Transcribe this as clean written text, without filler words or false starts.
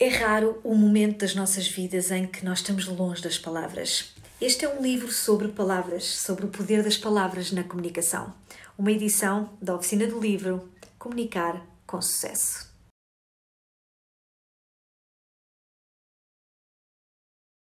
É raro o momento das nossas vidas em que nós estamos longe das palavras. Este é um livro sobre palavras, sobre o poder das palavras na comunicação. Uma edição da Oficina do Livro Comunicar com Sucesso.